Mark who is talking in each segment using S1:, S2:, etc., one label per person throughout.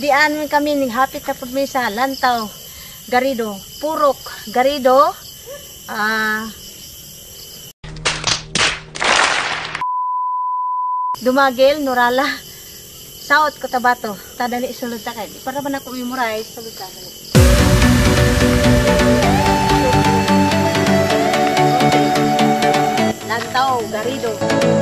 S1: Dian kami ning hapit na pud mi sa Lantaw, Garrido, Purok, Garrido. Dumagil, Nurala, South Cotabato. Tadali sulod ta kay para man ako memorize sulod ta. Lantaw, Garrido.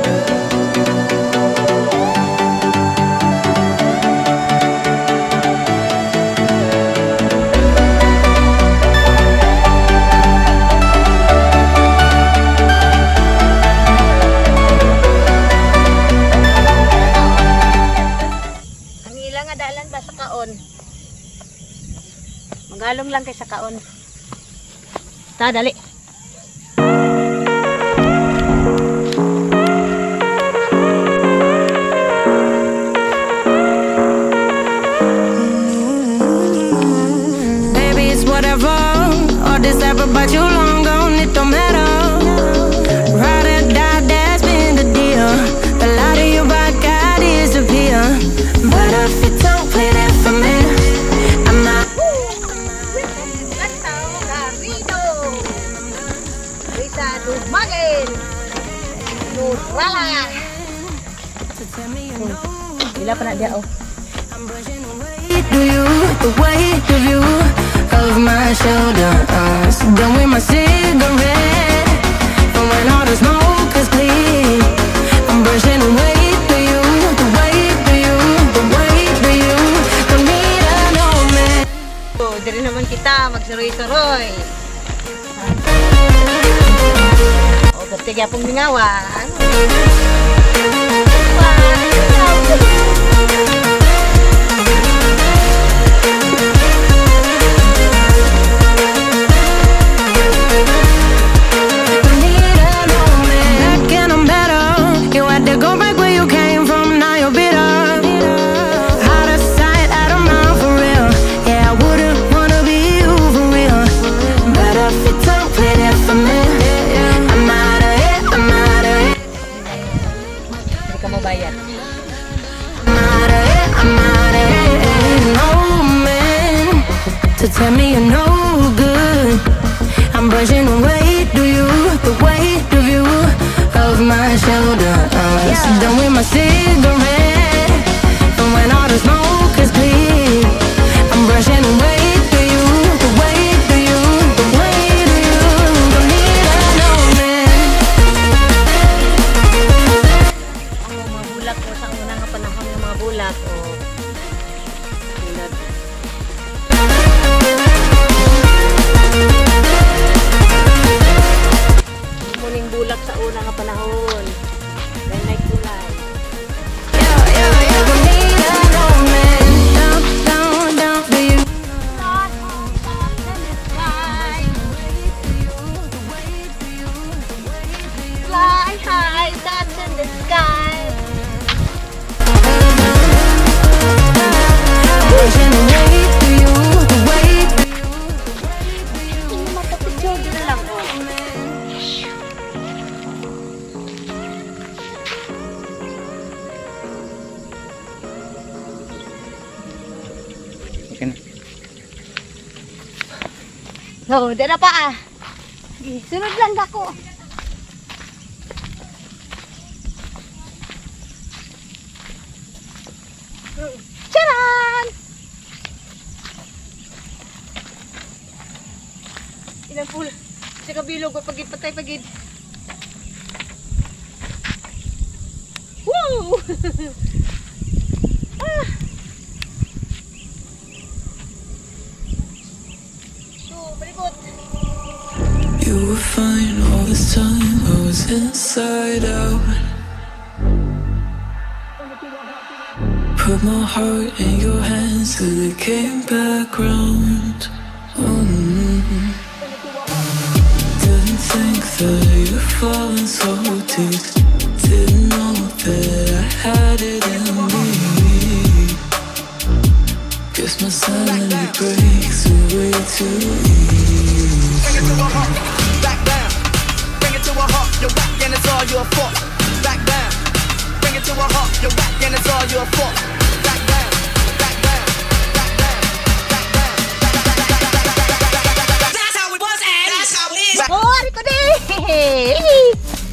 S1: Magalong lang kay sa kaon. Ta dali.
S2: Baby, it's whatever. All this ever but you long gone, it don't matter. Ride or die, that's been the deal. The light of your back got disappear. But if you don't play that for me, I'm not.
S1: Dumagil, Nurala. Bila pa na dia oh.
S2: Do you the weight of you of my shoulders? Done with my cigarette, and when all the smoke is clear, I'm brushing away to you, the weight to you, the weight to you. Don't need a no man.
S1: So, diri naman kita magsuroy-suroy. Bertiga pong mingawan.
S2: To tell me you're no good, I'm brushing away to you, the weight of you, of my shoulders. Done with my cigarette, and when all the smoke is clear, I'm brushing away to you, the weight to you, the weight of you. Don't need a no man.
S1: Ang mga bulak ko sa unang panahon ng mga bulak o muning bulak sa una nga panahon. Then may kulay.
S2: Don't need a no man. Down, down, down for you.
S1: Fly high, that's in the sky.
S2: Brushing away to you, the weight to you.
S1: Matapicture din lang oh. No, di na pa ah. Sunod lang ako. Charan! Ilang pula. Sa kabilog, pagid-patay, pagid. Woo! Ah!
S3: You were fine all this time, I was inside out. Put my heart in your hands till it came back round. Didn't think that you'd fallen so deep. Didn't know that I had it in me. Guess my sanity breaks away too easy.
S4: Bring it to a halt, back down. Bring it to a halt, you're whack and it's all your fault. Back down. Bring it to a halt, you're whack and it's all your fault. Back down, back down.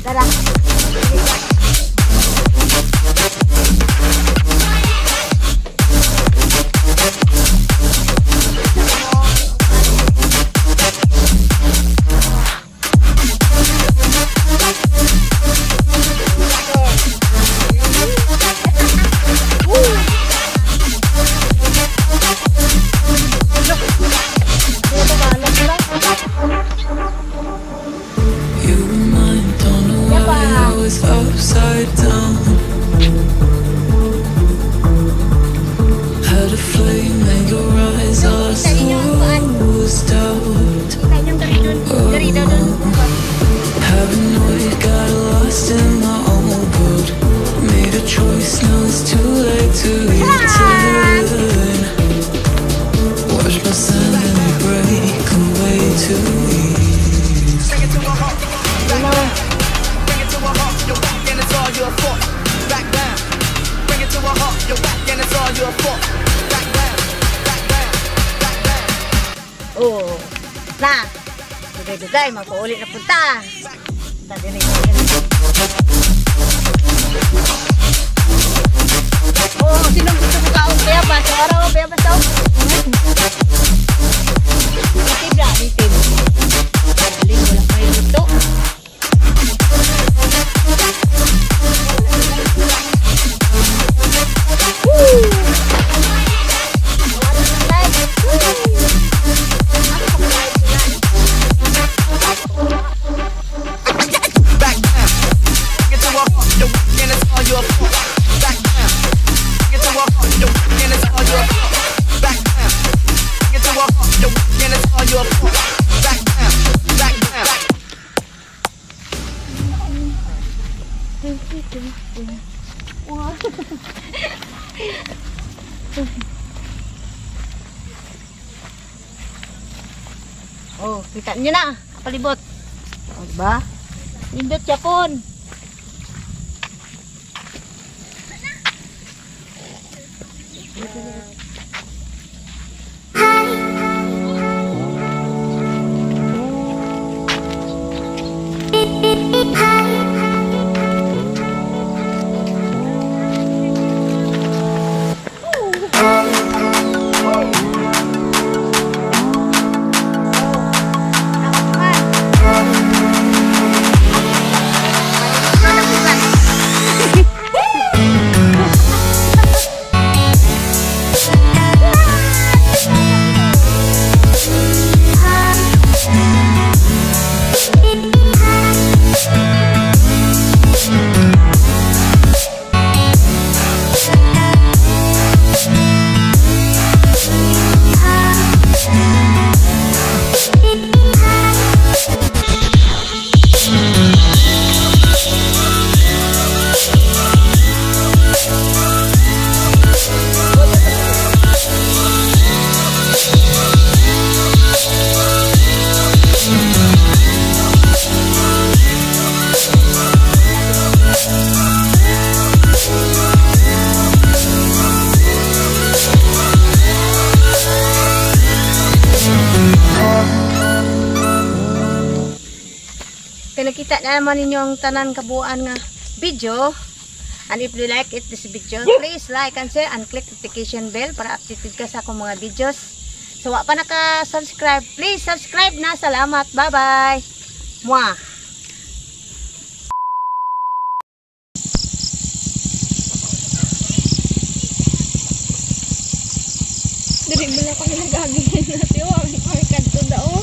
S1: Tara.
S3: You were mine, don't know why I was upside down. Had a flame, made your eyes, I was doubt. Paranoid, got lost in my own world. Made a choice, now it's too late to return. Watch my sanity break away too easy.
S4: Bring it to a halt. Back down. Bring it to a halt. You're back and it's all your fault. Back down. Bring it to a halt. You're back and it's all your fault. Back down. Back down. Back down.
S1: Oh. Na. Dugay-dugay, magpaulit na punta. Tadinig. Oh, sino gusto mo kaong bayabas? Araw, bayabas daw. Bitib na, bitib. Galing, wala kayo dito. Woo! Wala ng light. Woo!
S4: Back down. Bring it to a halt. You're back and it's all your fault. Back down. Bring it to a halt. You're back and it's all your fault. Back down. Bring it to a halt. You're back and it's all your fault. Back down. Back down.
S1: Oh, kita nyo na. Palibot. O, diba? Nindot Japon. Nakita na naman ninyo ang tanan kabuuan nga video. And if you like it, this video, please like and share and click notification bell para updated ka sa akong mga videos. So, wa pa naka-subscribe, please subscribe na. Salamat. Bye-bye. Mwah.
S5: Dari bala kami nagagawin natin. Ay, kanto daw.